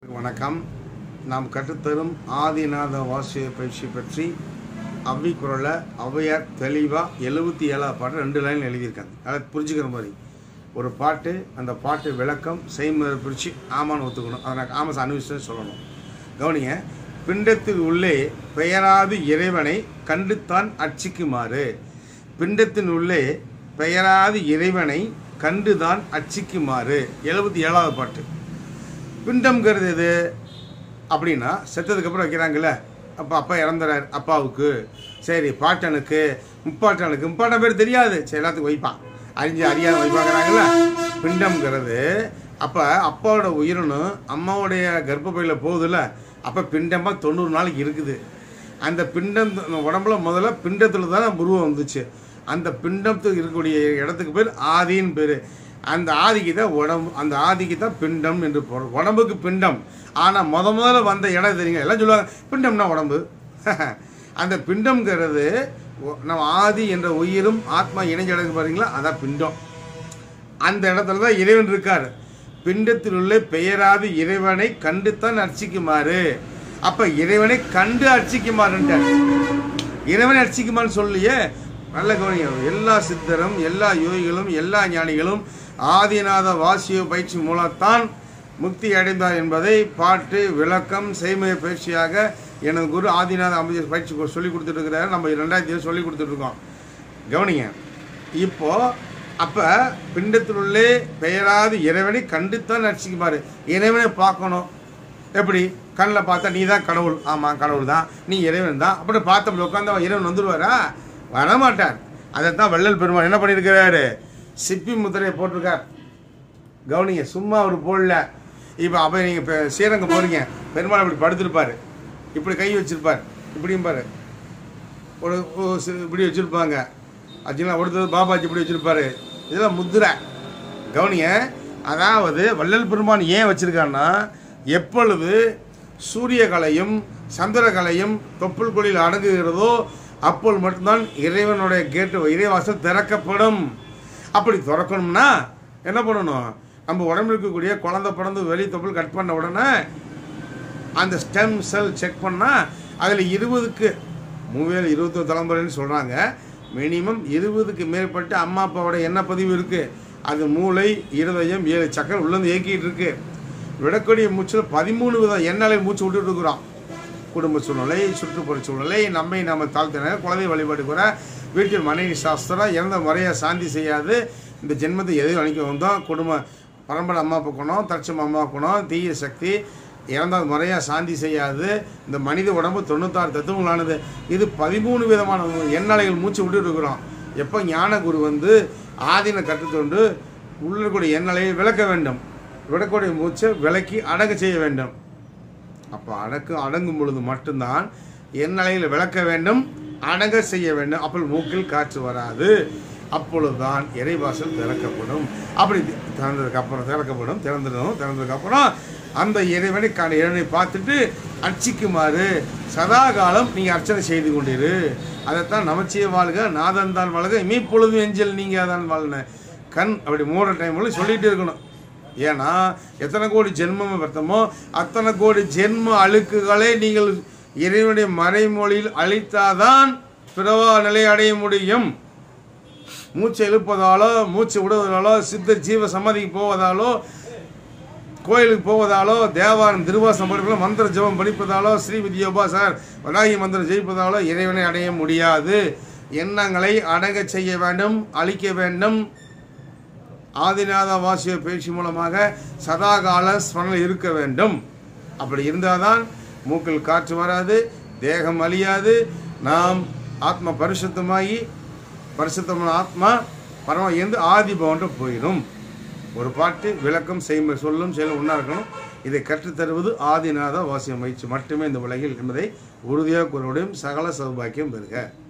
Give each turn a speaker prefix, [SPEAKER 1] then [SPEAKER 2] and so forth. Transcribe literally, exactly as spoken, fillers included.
[SPEAKER 1] வணக்கம். நாம் கற்றுத்தரும் ஆதிநாத வாசிய பயிற்சி பற்றி அவ்வி குரலை ஔவையார் தெளிவாக எழுபத்தி ஏழாவது பாட்டு ரெண்டு லைன் எழுதியிருக்காங்க. அதை புரிஞ்சுக்கிற மாதிரி ஒரு பாட்டு, அந்த பாட்டு விளக்கம் செய்முறை பிரித்து ஆமான்னு ஒத்துக்கணும். அதை நான் ஆமாம் அனுபவிச்சு சொல்லணும். கவனிங்க. பிண்டத்தில் உள்ளே பெயராது இறைவனை கண்டுத்தான் அர்ச்சிக்குமாறு. பிண்டத்தின் உள்ளே பெயராது இறைவனை கண்டுதான் அர்ச்சிக்குமாறு எழுபத்தி ஏழாவது பாட்டு. பிண்டம்ங்கிறது எது அப்படின்னா செத்ததுக்கப்புறம் வைக்கிறாங்கல்ல. அப்போ அப்பா இறந்துறார், அப்பாவுக்கு சரி பாட்டனுக்கு முப்பாட்டனுக்கு முப்பாட்டன் பேர் தெரியாது, சரி எல்லாத்துக்கும் வைப்பான், அறிஞ்சு அறியாத வைப்பாங்கிறாங்கல்ல. பிண்டம்ங்கிறது அப்போ அப்பாவோட உயிரினும் அம்மாவுடைய கர்ப்பப்பையில் போகுதுல்ல, அப்போ பிண்டமாக தொண்ணூறு நாளைக்கு இருக்குது. அந்த பிண்டம் உடம்புல முதல்ல பிண்டத்தில் தான் உருவம் வந்துச்சு. அந்த பிண்டத்துக்கு இருக்கக்கூடிய இடத்துக்கு பேர் ஆதின்னு பேர். அந்த ஆதிக்கு தான் உடம்பு, அந்த ஆதிக்கு தான் பிண்டம் என்று போகிறோம். உடம்புக்கு பிண்டம். ஆனால் முத முதல்ல வந்த இடம் தெரியுங்க, எல்லாம் சொல்லுவாங்க பிண்டம்னா உடம்பு. அந்த பிண்டம்ங்கிறது நம்ம ஆதி என்ற உயிரும் ஆத்மா இணைஞ்ச இடத்துக்கு பாருங்களா, அதான் பிண்டம். அந்த இடத்துல தான் இறைவன் இருக்கார். பிண்டத்தில் உள்ள பெயராது இறைவனை கண்டுத்தான் அர்ச்சிக்குமாறு. அப்போ இறைவனை கண்டு அர்ச்சிக்குமாறுன்ட்டார். இறைவனை அர்ச்சிக்குமாறுன்னு சொல்லியே. நல்ல கவனிங்க. எல்லா சித்தரும் எல்லா யோகிகளும் எல்லா ஞானிகளும் ஆதிநாத வாசிய பயிற்சி மூலத்தான் முக்தி அடைந்தார் என்பதை பாட்டு விளக்கம் செய்முறை பயிற்சியாக எனது குரு ஆதிநாத அமைச்சர் பயிற்சி சொல்லிக் கொடுத்துட்ருக்கிறாரு. நம்ம ரெண்டாயிரத்தி ஏழு சொல்லி கொடுத்துட்ருக்கோம். கவனிங்க. இப்போது அப்போ பிண்டத்தினுள்ளே பெயராது இறைவனை கண்டுத்தான் அர்ச்சிக்குமாறு. இறைவனை பார்க்கணும். எப்படி? கண்ணில் பார்த்தா நீ தான் கடவுள், ஆமாம் கடவுள் தான், நீ இறைவன் தான். அப்படி பார்த்தப்படி உட்காந்து இறைவன் வந்துடுவாரா? வரமாட்டார். அதைத்தான் வள்ளல் பெருமான் என்ன பண்ணியிருக்கிறாரு? சிப்பி முத்திரையை போட்டிருக்கார். கவனிங்க. சும்மா அவர் போடல. இப்போ அப்போ நீங்கள் இப்போ ஸ்ரீரங்கம் போகிறீங்க, பெருமாள் அப்படி படுத்திருப்பார், இப்படி கை வச்சுருப்பார், இப்படியும் பாரு ஒரு இப்படி வச்சுருப்பாங்க. ஆச்சுங்களா? ஒருத்தர் பாபாஜி இப்படி வச்சுருப்பார். இதெல்லாம் முத்திரை. கவனிங்க. அதாவது வள்ளல் பெருமான் ஏன் வச்சுருக்காருன்னா, எப்பொழுது சூரிய கலையும் சந்திர கலையும் தொப்புள் கொடியில் அடங்குகிறதோ அப்போது மட்டும்தான் இறைவனுடைய கேட்டு இறைவாசல் திறக்கப்படும். அப்படி திறக்கணும்னா என்ன பண்ணணும்? நம்ம உடம்புல இருக்கக்கூடிய குழந்தை பிறந்து வெளி தொப்புள் கட் பண்ண உடனே அந்த ஸ்டெம் செல் செக் பண்ணால் அதில் இருபதுக்கு மூவேழு இருபத்தொரு தலைமுறைன்னு சொல்கிறாங்க. மினிமம் இருபதுக்கு மேற்பட்டு அம்மா அப்பாவோட எண்ணெய் பதிவு இருக்குது. அது மூளை இருதயம் ஏழு சக்கரம் உள்ளேருந்து இயக்கிட்டு இருக்கு. விடக்கூடிய மூச்சில் பதிமூணு விதம் எண்ணாலே மூச்சு விட்டுட்டு இருக்கிறோம். குடும்ப சூழ்நிலை, சுற்றுப்புற சூழ்நிலை, நம்மை நம்ம தாழ்த்தின குழந்தை வழிபாடு கூட, வீட்டில் மனைவி சாஸ்திரம், இறந்த முறையாக சாந்தி செய்யாது, இந்த ஜென்மத்தை எதையும் அழிக்க வந்தோம், குடும்ப பரம்பரை அம்மா பார்க்கணும், தற்சம் அம்மா பார்க்கணும், தீய சக்தி இறந்த முறையாக சாந்தி செய்யாது, இந்த மனித உடம்பு தொண்ணூத்தாறு தத்துவங்களானது. இது பதிமூணு விதமான எண்ணலைகள் மூச்சு விட்டுட்டு இருக்கிறோம். எப்போ ஞான குரு வந்து ஆதீன கற்றுக்கொண்டு உள்ளக்கூடிய எண்ணலையை விளக்க வேண்டும், விடக்கூடிய மூச்சை விளக்கி அடங்க செய்ய வேண்டும். அப்போ அடக்கு அடங்கும் பொழுது மட்டும்தான் எந்நிலையில் விளக்க வேண்டும், அடங்க செய்ய வேண்டும். அப்போ மூக்கில் காற்று வராது. அப்பொழுதுதான் இறைவாசல் திறக்கப்படும். அப்படி திறந்ததுக்கப்புறம் திறக்கப்படும் திறந்துடும் திறந்ததுக்கப்புறம் அந்த இறைவனை காண இறைவனை பார்த்துட்டு அர்ச்சிக்குமாறு சதா காலம் நீங்கள் அர்ச்சனை செய்து கொண்டிரு. அதைத்தான் நமச்சிய வாழ்க, நாதன் தான் வாழ்க, மீப்பொழுதும் எஞ்சல் நீங்கள் தான் வாழ்ன. கண் அப்படி மூட டைம் சொல்லிகிட்டே இருக்கணும். ஏன்னா எத்தனை கோடி ஜென்மம் வருத்தமோ அத்தனை கோடி ஜென்ம அழுக்குகளை நீங்கள் இறைவனுடைய மறைமொழியில் அழித்தாதான் பிறவா நிலை அடைய முடியும். மூச்சை எழுப்பதாலோ மூச்சு விடுவதாலோ சித்தர் ஜீவ சமாதிக்கு போவதாலோ கோயிலுக்கு போவதாலோ தேவாரம் திருவாசம் படிப்பதாலோ மந்திர ஜபம் படிப்பதாலோ ஸ்ரீ வித்யோபாசர் வராகி மந்திரம் ஜெயிப்பதாலோ இறைவனை அடைய முடியாது. எண்ணங்களை அடங்க செய்ய வேண்டும், அழிக்க வேண்டும். ஆதிநாத வாசிய பயிற்சி மூலமாக சதாகால ஸ்மரணை இருக்க வேண்டும். அப்படி இருந்தால் தான் மூக்கில் காற்று வராது, தேகம் அழியாது, நாம் ஆத்மா பரிசுத்தமாகி பரிசுத்தமான ஆத்மா பரம இருந்து ஆதி பவன்ட்டு போயிடும். ஒரு பாட்டு விளக்கம் செய்ய சொல்லும் செயலும் ஒன்றா இருக்கணும். இதை கற்றுத்தருவது ஆதிநாத வாசிய பயிற்சி மட்டுமே இந்த உலகில் என்பதை உறுதியாக கூறவும் சகல சௌபாக்கியம் பெறுக.